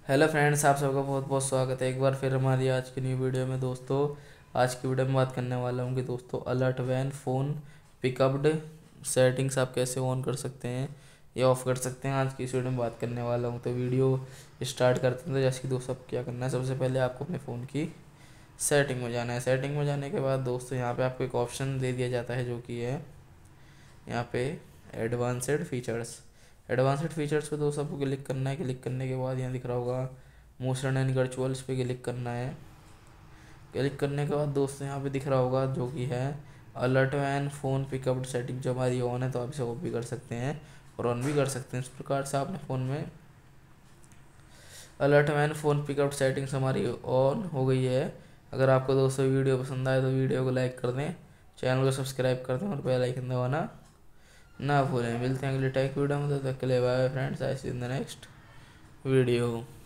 Hello friends, आप सबका बहुत बहुत स्वागत है एक बार फिर हमारी आज की न्यू वीडियो में। दोस्तों, आज की वीडियो में बात करने वाला हूँ कि दोस्तों alert when phone picked up settings आप कैसे ऑन कर सकते हैं या ऑफ़ कर सकते हैं। आज की इस वीडियो में बात करने वाला हूँ, तो वीडियो स्टार्ट करते हैं। तो जैसे कि दोस्तों आप क्या करना है, सबसे पहले आपको अपने फ़ोन की सेटिंग में जाना है। सेटिंग में जाने के बाद दोस्तों यहाँ पर आपको एक ऑप्शन दे दिया जाता है, जो कि है यहाँ पे एडवांस्ड फीचर्स। एडवांस्ड फीचर्स पे दोस्तों आपको क्लिक करना है। क्लिक करने के बाद यहाँ दिख रहा होगा मोशन एंड वर्चुअल, इस पर क्लिक करना है। क्लिक करने के बाद दोस्तों यहाँ पे दिख रहा होगा जो कि है alert when phone pickup setting, जो हमारी ऑन है, तो आप इसे ऑफ भी कर सकते हैं और ऑन भी कर सकते हैं। इस प्रकार से आपने फ़ोन में alert when phone pickup settings हमारी ऑन हो गई है। अगर आपको दोस्तों वीडियो पसंद आए तो वीडियो को लाइक कर दें, चैनल को सब्सक्राइब कर दें और बेल आइकन दबाना ना भूलें। मिलते हैं अगले टेक वीडियो में, तब तक के लिए bye friends, I see in the next video.